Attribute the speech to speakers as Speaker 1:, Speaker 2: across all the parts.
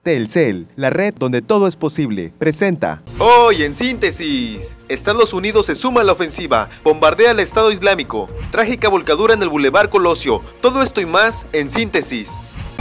Speaker 1: Telcel, la red donde todo es posible, presenta.
Speaker 2: Hoy en síntesis, Estados Unidos se suma a la ofensiva, bombardea al Estado Islámico, trágica volcadura en el Boulevard Colosio, todo esto y más en síntesis.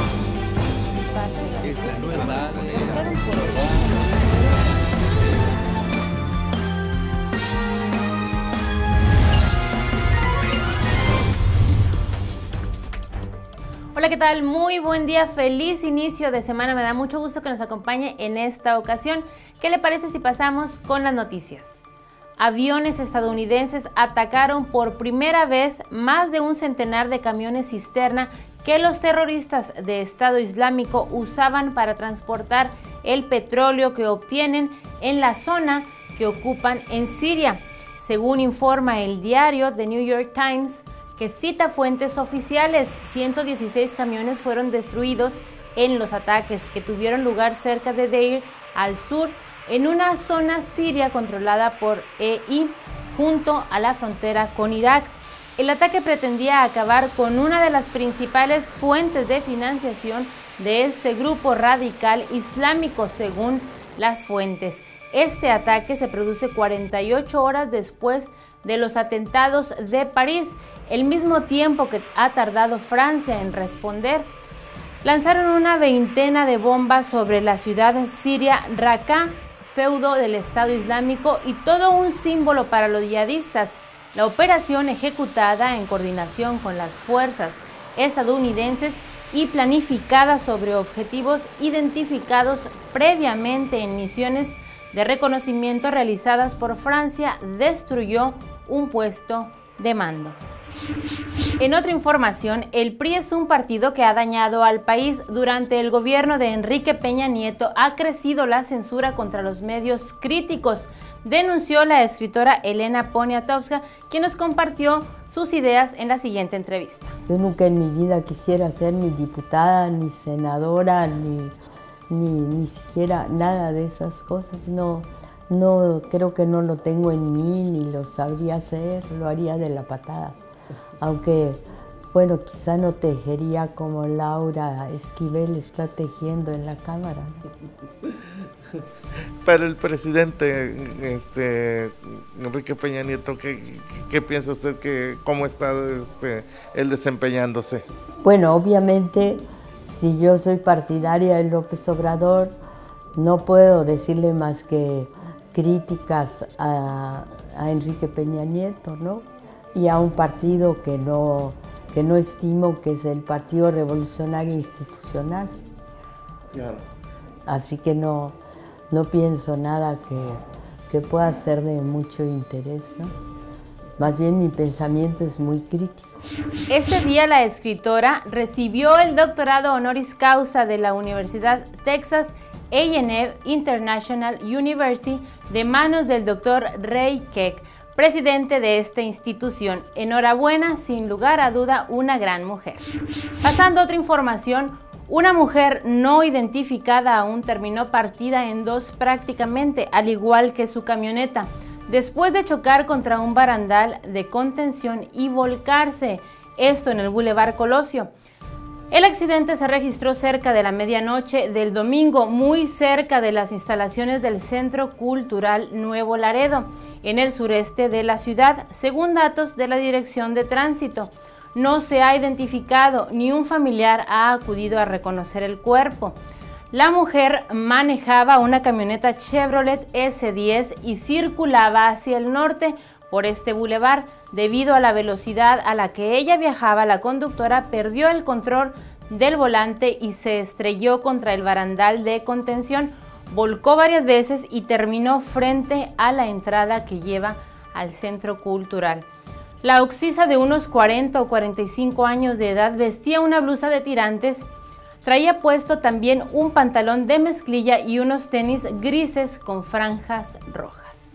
Speaker 3: Hola, ¿qué tal? Muy buen día, feliz inicio de semana. Me da mucho gusto que nos acompañe en esta ocasión. ¿Qué le parece si pasamos con las noticias? Aviones estadounidenses atacaron por primera vez más de un centenar de camiones cisterna que los terroristas de Estado Islámico usaban para transportar el petróleo que obtienen en la zona que ocupan en Siria. Según informa el diario The New York Times, que cita fuentes oficiales, 116 camiones fueron destruidos en los ataques que tuvieron lugar cerca de Deir al sur, en una zona siria controlada por EI, junto a la frontera con Irak. El ataque pretendía acabar con una de las principales fuentes de financiación de este grupo radical islámico, según las fuentes. Este ataque se produce 48 horas después de los atentados de París, el mismo tiempo que ha tardado Francia en responder. Lanzaron una veintena de bombas sobre la ciudad siria Raqqa, feudo del Estado Islámico y todo un símbolo para los yihadistas. La operación, ejecutada en coordinación con las fuerzas estadounidenses y planificada sobre objetivos identificados previamente en misiones de reconocimiento realizadas por Francia, destruyó un puesto de mando. En otra información, el PRI es un partido que ha dañado al país. Durante el gobierno de Enrique Peña Nieto ha crecido la censura contra los medios críticos, denunció la escritora Elena Poniatowska, quien nos compartió sus ideas en la siguiente entrevista.
Speaker 4: Yo nunca en mi vida quisiera ser ni diputada, ni senadora, ni siquiera nada de esas cosas. No, creo que no lo tengo en mí, ni lo sabría hacer, lo haría de la patada. Aunque, bueno, quizá no tejería como Laura Esquivel está tejiendo en la cámara, ¿no?
Speaker 5: Para el presidente Enrique Peña Nieto, ¿qué piensa usted cómo está él desempeñándose?
Speaker 4: Bueno, obviamente, si yo soy partidaria de López Obrador, no puedo decirle más que críticas a Enrique Peña Nieto, ¿no? Y a un partido que no estimo, que es el Partido Revolucionario Institucional.
Speaker 5: Claro.
Speaker 4: Así que no pienso nada que pueda ser de mucho interés, ¿no? Más bien mi pensamiento es muy crítico.
Speaker 3: Este día la escritora recibió el doctorado honoris causa de la Universidad Texas A&M International University de manos del doctor Ray Keck, presidente de esta institución. Enhorabuena, sin lugar a duda, una gran mujer. Pasando a otra información, una mujer no identificada aún terminó partida en dos prácticamente, al igual que su camioneta, después de chocar contra un barandal de contención y volcarse, esto en el Boulevard Colosio. El accidente se registró cerca de la medianoche del domingo, muy cerca de las instalaciones del Centro Cultural Nuevo Laredo, en el sureste de la ciudad, según datos de la Dirección de Tránsito. No se ha identificado, ni un familiar ha acudido a reconocer el cuerpo. La mujer manejaba una camioneta Chevrolet S10 y circulaba hacia el norte por este bulevar. Debido a la velocidad a la que ella viajaba, la conductora perdió el control del volante y se estrelló contra el barandal de contención, volcó varias veces y terminó frente a la entrada que lleva al centro cultural. La occisa, de unos 40 o 45 años de edad, vestía una blusa de tirantes, traía puesto también un pantalón de mezclilla y unos tenis grises con franjas rojas.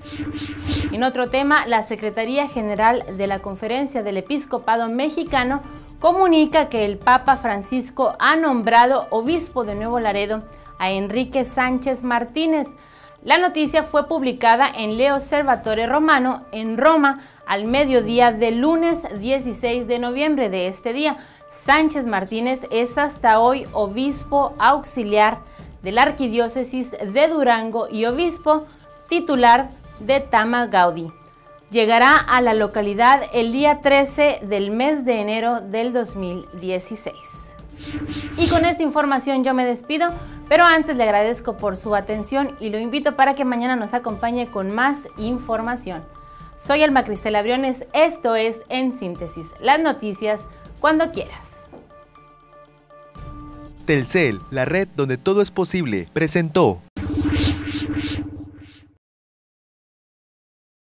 Speaker 3: En otro tema, la Secretaría General de la Conferencia del Episcopado Mexicano comunica que el Papa Francisco ha nombrado obispo de Nuevo Laredo a Enrique Sánchez Martínez. La noticia fue publicada en Le Osservatore Romano en Roma al mediodía del lunes 16 de noviembre de este día. Sánchez Martínez es hasta hoy obispo auxiliar de la Arquidiócesis de Durango y obispo titular de Tama Gaudí. Llegará a la localidad el día 13 del mes de enero del 2016. Y con esta información yo me despido, pero antes le agradezco por su atención y lo invito para que mañana nos acompañe con más información. Soy Alma Cristela Briones, esto es En Síntesis, las noticias cuando quieras.
Speaker 1: Telcel, la red donde todo es posible, presentó